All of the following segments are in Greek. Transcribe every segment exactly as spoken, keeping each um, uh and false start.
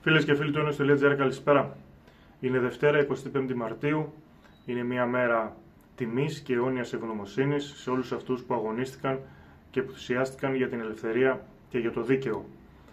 Φίλες και φίλοι του Ένωση.gr, καλησπέρα. Είναι Δευτέρα, εικοστή πέμπτη Μαρτίου. Είναι μια μέρα τιμής και αιώνιας ευγνωμοσύνης σε όλους αυτούς που αγωνίστηκαν και που θυσιάστηκαν για την ελευθερία και για το δίκαιο.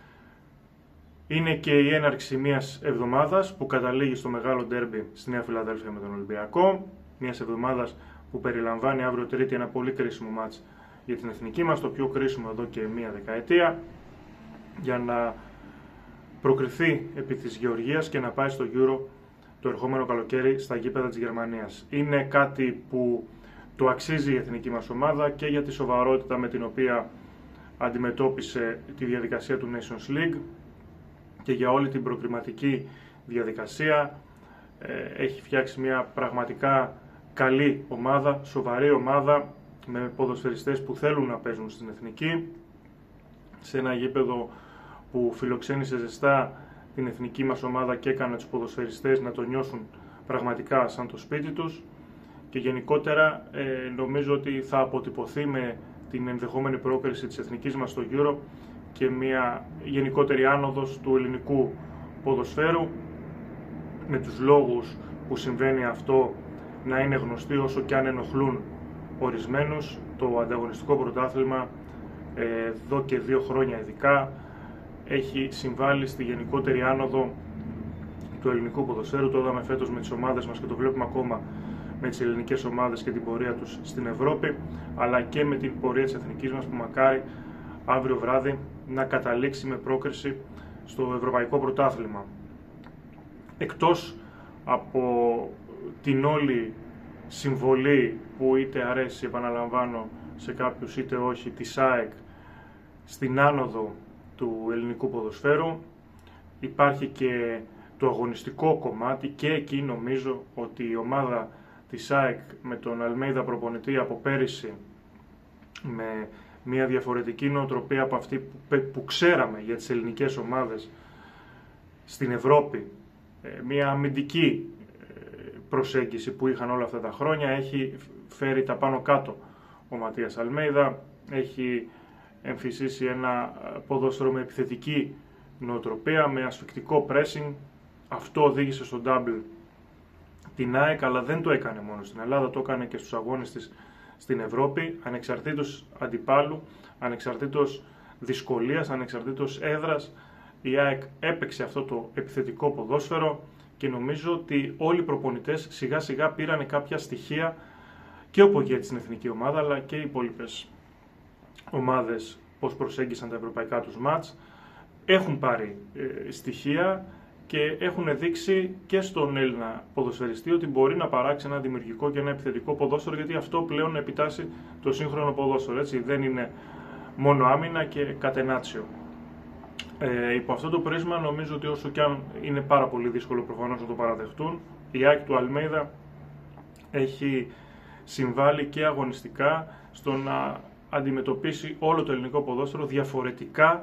Είναι και η έναρξη μιας εβδομάδας που καταλήγει στο μεγάλο ντέρμπι στη Νέα Φιλαδέλφια με τον Ολυμπιακό. Μιας εβδομάδας που περιλαμβάνει αύριο Τρίτη ένα πολύ κρίσιμο μάτς για την εθνική μας, το πιο κρίσιμο εδώ και μία δεκαετία, για να προκριθεί επί της Γεωργίας και να πάει στο Euro το ερχόμενο καλοκαίρι στα γήπεδα της Γερμανίας. Είναι κάτι που το αξίζει η εθνική μας ομάδα και για τη σοβαρότητα με την οποία αντιμετώπισε τη διαδικασία του Nations League και για όλη την προκριματική διαδικασία. Έχει φτιάξει μια πραγματικά καλή ομάδα, σοβαρή ομάδα, με ποδοσφαιριστές που θέλουν να παίζουν στην εθνική, σε ένα γήπεδο που φιλοξένησε ζεστά την εθνική μας ομάδα και έκανε τους ποδοσφαιριστές να το νιώσουν πραγματικά σαν το σπίτι τους, και γενικότερα ε, νομίζω ότι θα αποτυπωθεί με την ενδεχόμενη πρόκριση της εθνικής μας στο Euro και μια γενικότερη άνοδος του ελληνικού ποδοσφαίρου, με τους λόγους που συμβαίνει αυτό να είναι γνωστοί, όσο και αν ενοχλούν ορισμένους. Το ανταγωνιστικό πρωτάθλημα ε, εδώ και δύο χρόνια ειδικά έχει συμβάλει στη γενικότερη άνοδο του ελληνικού ποδοσφαίρου. Το είδαμε φέτος με τις ομάδες μας και το βλέπουμε ακόμα με τις ελληνικές ομάδες και την πορεία τους στην Ευρώπη, αλλά και με την πορεία της εθνικής μας που μακάρι αύριο βράδυ να καταλήξει με πρόκριση στο Ευρωπαϊκό Πρωτάθλημα. Εκτός από την όλη συμβολή που είτε αρέσει, επαναλαμβάνω, σε κάποιους είτε όχι, της ΑΕΚ στην άνοδο του ελληνικού ποδοσφαίρου, υπάρχει και το αγωνιστικό κομμάτι, και εκεί νομίζω ότι η ομάδα της ΑΕΚ με τον Αλμέιδα προπονητή από πέρυσι, με μια διαφορετική νοοτροπία από αυτή που ξέραμε για τις ελληνικές ομάδες στην Ευρώπη, μια αμυντική προσέγγιση που είχαν όλα αυτά τα χρόνια, έχει φέρει τα πάνω κάτω ο Ματίας Αλμέιδα, έχει εμφυσίσει ένα ποδόσφαιρο με επιθετική νοοτροπία, με ασφυκτικό pressing. Αυτό οδήγησε στο double την ΑΕΚ, αλλά δεν το έκανε μόνο στην Ελλάδα, το έκανε και στους αγώνες της στην Ευρώπη, ανεξαρτήτως αντιπάλου, ανεξαρτήτως δυσκολίας, ανεξαρτήτως έδρας. Η ΑΕΚ έπαιξε αυτό το επιθετικό ποδόσφαιρο και νομίζω ότι όλοι οι προπονητές σιγά σιγά πήραν κάποια στοιχεία, και ο Πογέτη στην εθνική ομάδα αλλά και οι υπόλοιπες ομάδες, πώς προσέγγισαν τα ευρωπαϊκά τους μάτς. Έχουν πάρει ε, στοιχεία και έχουν δείξει και στον Έλληνα ποδοσφαιριστή ότι μπορεί να παράξει ένα δημιουργικό και ένα επιθετικό ποδόσφαιρο, γιατί αυτό πλέον επιτάσσει το σύγχρονο ποδόσφαιρο, έτσι, δεν είναι μόνο άμυνα και κατενάτσιο. Ε, υπό αυτό το πρίσμα νομίζω ότι όσο και αν είναι πάρα πολύ δύσκολο προφανώς να το παραδεχτούν, η ΑΕΚ του Αλμέιδα έχει συμβάλει και αγωνιστικά στο να αντιμετωπίσει όλο το ελληνικό ποδόσφαιρο διαφορετικά,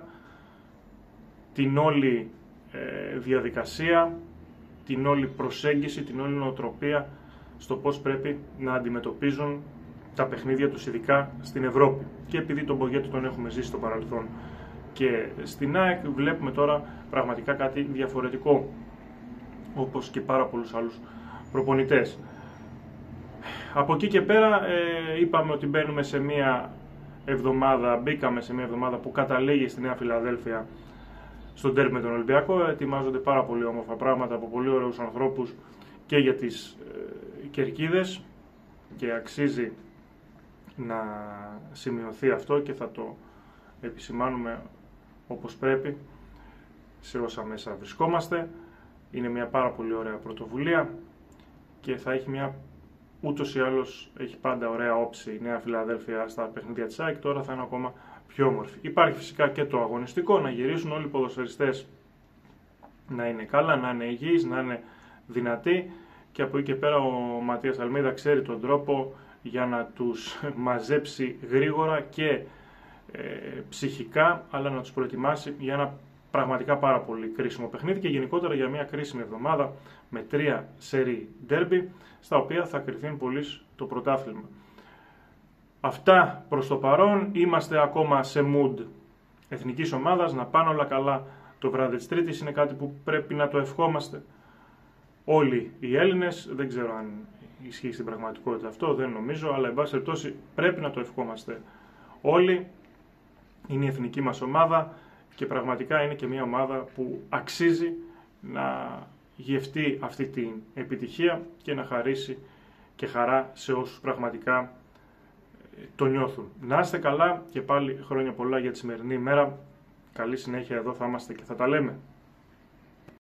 την όλη ε, διαδικασία, την όλη προσέγγιση, την όλη νοοτροπία στο πώς πρέπει να αντιμετωπίζουν τα παιχνίδια τους, ειδικά στην Ευρώπη. Και επειδή τον Πογέτη τον έχουμε ζήσει στο παρελθόν και στην ΑΕΚ, βλέπουμε τώρα πραγματικά κάτι διαφορετικό, όπως και πάρα πολλούς άλλους προπονητές. Από εκεί και πέρα ε, είπαμε ότι μπαίνουμε σε μια εβδομάδα, μπήκαμε σε μια εβδομάδα που καταλήγει στη Νέα Φιλαδέλφια στον ντέρμπι με τον Ολυμπιακό. Ετοιμάζονται πάρα πολύ όμορφα πράγματα από πολύ ωραίους ανθρώπους και για τις ε, κερκίδες, και αξίζει να σημειωθεί αυτό και θα το επισημάνουμε όπως πρέπει σε όσα μέσα βρισκόμαστε. Είναι μια πάρα πολύ ωραία πρωτοβουλία και θα έχει μια, ούτως ή άλλως έχει πάντα ωραία όψη η Νέα Φιλαδέλφια στα παιχνίδια της ΑΕΚ, τώρα θα είναι ακόμα πιο όμορφη. Υπάρχει φυσικά και το αγωνιστικό, να γυρίσουν όλοι οι ποδοσφαιριστές να είναι καλά, να είναι υγιείς, να είναι δυνατοί, και από εκεί και πέρα ο Ματίας Αλμέιδα ξέρει τον τρόπο για να τους μαζέψει γρήγορα και ε, ψυχικά, αλλά να τους προετοιμάσει για ένα πραγματικά πάρα πολύ κρίσιμο παιχνίδι και γενικότερα για μια κρίσιμη εβδομάδα με τρία σερί ντέρμπι, στα οποία θα κριθεί πολύ το πρωτάθλημα. Αυτά προς το παρόν. Είμαστε ακόμα σε mood εθνικής ομάδας, να πάνε όλα καλά το το βράδυ της Τρίτης είναι κάτι που πρέπει να το ευχόμαστε όλοι οι Έλληνες. Δεν ξέρω αν ισχύει στην πραγματικότητα αυτό, δεν νομίζω, αλλά εν πάση περιπτώσει πρέπει να το ευχόμαστε όλοι. Είναι η εθνική μας ομάδα και πραγματικά είναι και μια ομάδα που αξίζει να γευτεί αυτή την επιτυχία και να χαρίσει και χαρά σε όσους πραγματικά το νιώθουν. Να είστε καλά και πάλι χρόνια πολλά για τη σημερινή ημέρα. Καλή συνέχεια, εδώ θα είμαστε και θα τα λέμε.